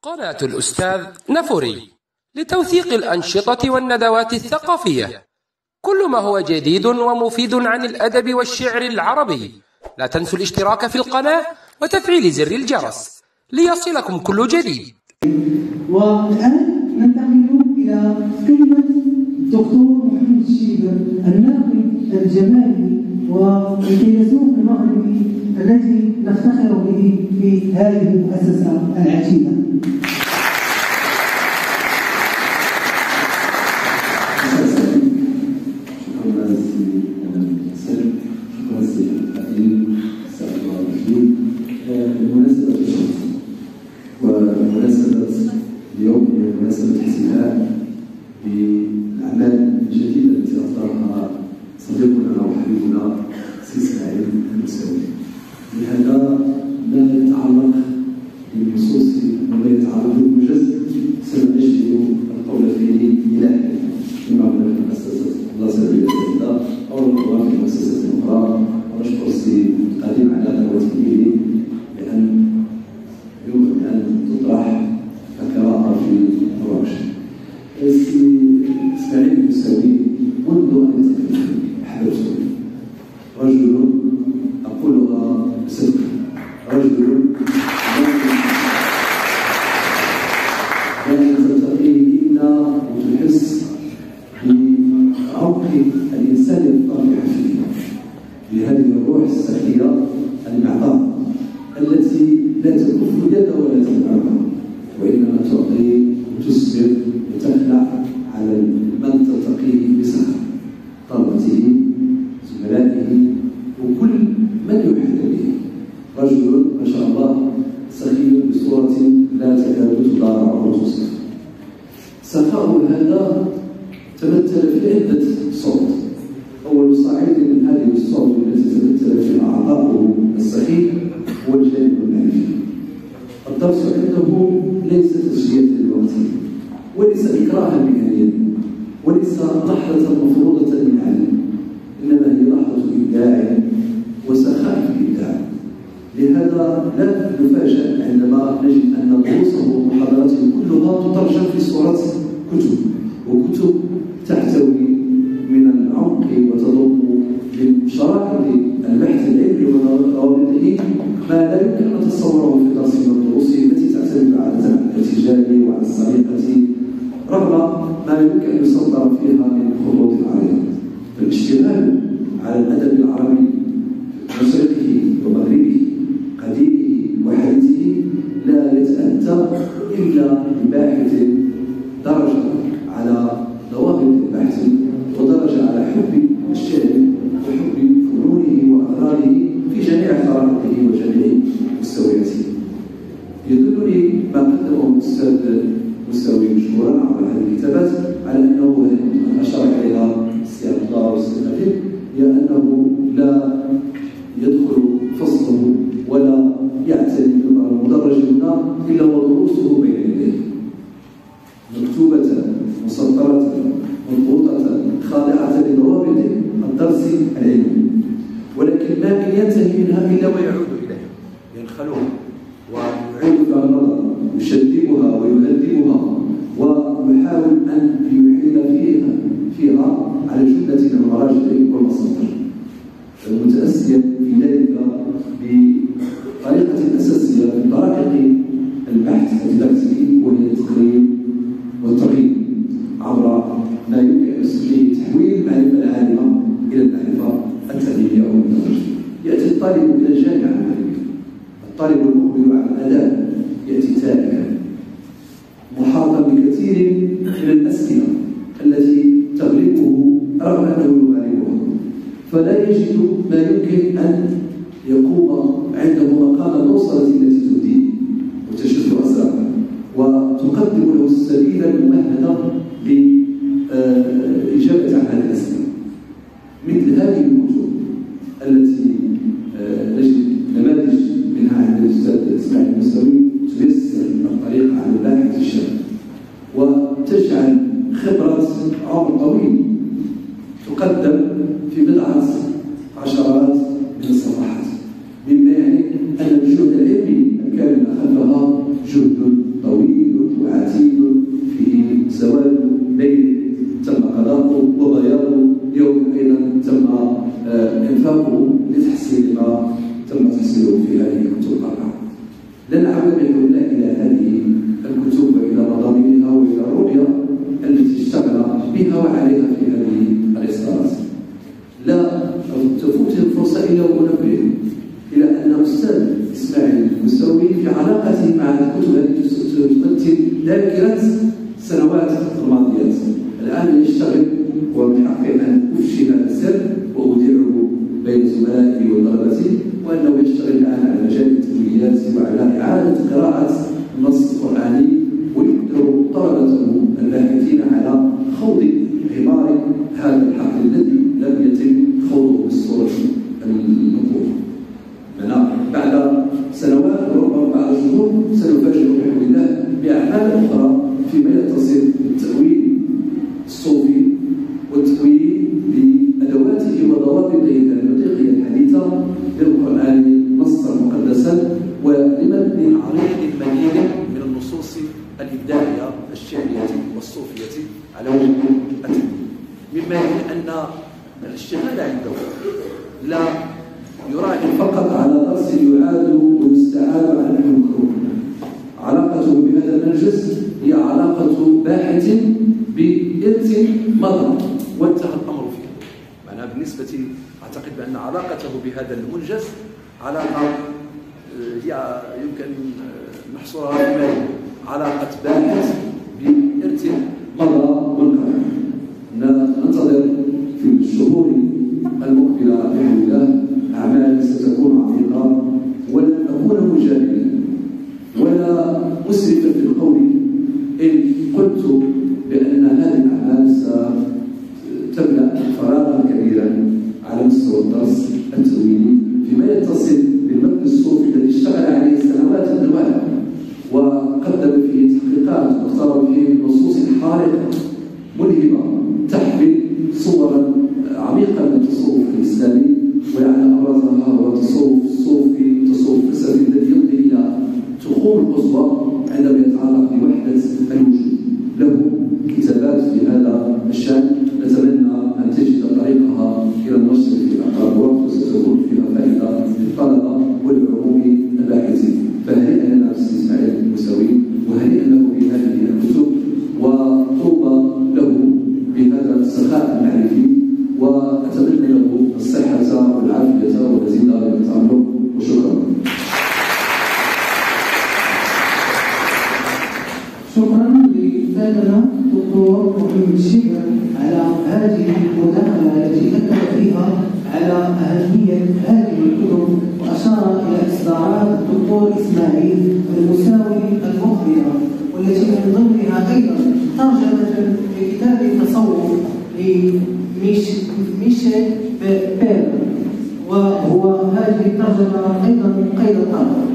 قناة الأستاذ نفوري لتوثيق الأنشطة والندوات الثقافية، كل ما هو جديد ومفيد عن الأدب والشعر العربي. لا تنسوا الاشتراك في القناة وتفعيل زر الجرس ليصلكم كل جديد. والآن ننتقل إلى كلمة الدكتور محمد الشيبة الناقد الجمالي والفيلسوف المغربي الذي نفتخر به في هذه المؤسسة العجيبة. ومناسبة اليوم هي مناسبة احتفال بالأعمال الجديدة التي أصدرها صديقنا وحبيبنا سي إسماعيل الموسوي. لهذا لا يتعلق بالنصوص ولا يتعلق بالموجز، سنجد القول فيه إلهي كما هنا في مؤسسة الله سبيل السيدة أو القوى في مؤسسة أخرى. ونشكر السي القديم على دعوته لأن يمكن أن تطرح كقراءة في الورش. السي إسماعيل الموسوي منذ أن يتكلم أحببته، رجل أقولها بصدق، رجل لا تلتقيه إلا وتحس بعمق الإنسان الطابع فيه، بهذه الروح السخية المعطاء التي لا تكف يد ولا تنعمها، وإنما تعطي وتسبر وتخلع على من تلتقيه بسخاء، طلبته زملائه وكل من يحيط به. رجل ما شاء الله سخي بصورة لا تكاد تضارع وتصف. سخاء هذا تمثل في عدة صور. أول صعيد من هذه الصور التي تمثل فيها عطاؤه السخي هو الجانب المعرفي. الدرس عنده ليس تسجية للوقت، وليس إكراها مهنيا، وليس لحظة مفروضة للعلم، إنما هي لحظة إبداع وسخاء في الإبداع. لهذا لا نفاجأ عندما نجد أن دروسه ومحاضراته كلها تترجم في صورة كتب، وكتب تحتوي من العمق وتضم من شرائط البحث العلمي وروابطه ما لا يمكن أن نتصوره في درس من الدروس التي تعتمد عادة على الارتجال وعلى السرقة، رغم ما يمكن أن يصدر فيها من خطوط عريضة. فالاشتغال على الأدب العربي مشرقه ومغربه قديمه وحديثه لا يتأتى إلا بباحث درجة على ضوابط البحث ودرجة على حب الشعر وحب فنونه وأغراضه في جميع طرائقه وجميع مستوياته. يدلني ما قدمه الأستاذ موسوي مشكورا عبر هذه الكتابات على أنه أشار إليها السي عبد الله والسي الخليل، هي أنه لا يدخل فصله ولا يعتني بالمدرج هنا إلا ودروسه بين يديه، مكتوبة مسطرة مضبوطة خاضعة لضوابط الدرس العلمي، ولكن ما ينتهي منها إلا ويعود إليها، ينخلها ويعيد فيها النظر، يشددها ويهذبها ويحاول أن يحيل فيها على جملة من المراجع والمصادر، متأسيا في ذلك بطريقة أساسية من طرائق البحث الدراسي، وهي التقريب والتقييم عبر ما يمكن أن يسميه تحويل المعرفة العالمة إلى المعرفة التعليمية أو التدريسية. يأتي الطالب إلى الجامعة المغربية، الطالب المقبل على الآداب يأتي تائها محاطا بكثير من الأسئلة التي تغلبه رغم أنه يغالبها، فلا يجد ما يمكن أن يقوم عنده مقام الأسرة التي تهديه وتشد أزرقه وتقدم له السبيل الممهد لإجابة عن هذه الأسئلة. مثل هذه الكتب التي نجد نماذج منها عند الأستاذ إسماعيل الموسوي تيسر الطريق على الباحث الشاب وتجعل خبرة عمر طويل تقدم في بضعة عشرات من الصفحات، مما يعني أن الجهد العلمي الكامل لن أعود بحول الله إلى هذه الكتب وإلى مضامينها وإلى الرؤية التي اشتغل بها وعليها في هذه الإصدارات. لا تفوت الفرصة إلا وأنبه إلى أن أستاذ إسماعيل المساوي في علاقته مع الكتب التي تمثل ذاكرة السنوات الماضيات الآن يشتغل، ومن حقي أن أفشي هذا السر وأذيعه بين زملائي وطلبتي، وأنه يشتغل الآن على مجال التدوينات وعلى إعادة قراءة النص القرآني، ويقدر طلبته الباحثين على خوض عمار هذا الحقل الذي لم يتم خوضه بالصورة المطلوبة. بعد سنوات وربما بعد شهور سنفاجئ بحول الله بأعمال أخرى فيما يتصل بالتأويل الصوفي والتأويل بأدواته وضوابطه المنطقية الحديثة للقرآن نصا مقدسا ولمبني عريض مليء من النصوص الإبداعية الشعرية والصوفية على وجه التدوين، مما يعني أن الاشتغال عنده لا يراعي فقط على درس يعاد ويستعاد على نحو المكروه. علاقته بهذا المنجز هي علاقة باحث بإرث مضى وانتهى الأمر فيه. معناها بالنسبة أعتقد بأن علاقته بهذا المنجز علاقة هي يمكن نحصرها في علاقة باحث بإرث مضى وانقطع. ننتظر في الشهور المقبلة بحول الله أعمال ستكون عميقة، ولن أكون مجاملا ولا مسرفا في القول إن قلت بأن هذه الأعمال ستملأ فراغا كبيرا على مستوى الدرس التأويلي فيما يتصل بالمبنى الصوفي الذي اشتغل عليه سنوات طوال وقدم فيه تحقيقات واختار فيه نصوص حارقة ملهمة تحمل صورا عميقة من التصوف الإسلامي، ولعل أبرزها هو التصوف الصوفي، التصوف الفلسفي الذي يمضي إلى تخوم القصوى عندما يتعلق بوحدة الوجود. له كتابات في هذا الشأن نتمنى أن تجد طريقها إلى النشر في أقرب وقت، وستكون فيها فائدة للطلبة ولعموم الباحثين. فهنيئا لنا الأستاذ إسماعيل المساوي، وهنيئا له بهذه الكتب، وطوبى له بهذا السخاء المعرفي، وأتمنى له الصحة والعافية والمزيد من التعلق، وشكرا. شكرا لأستاذنا الدكتور محمد الشيبة على هذه المداخلة التي أكد فيها على أهمية هذه الكتب، وأشار إلى إصدارات الدكتور إسماعيل المساوي المخبرة، والتي من ضمنها أيضا ترجمة لكتاب التصوف لميشيل بير، وهو هذه الترجمة أيضا قيد الطرف.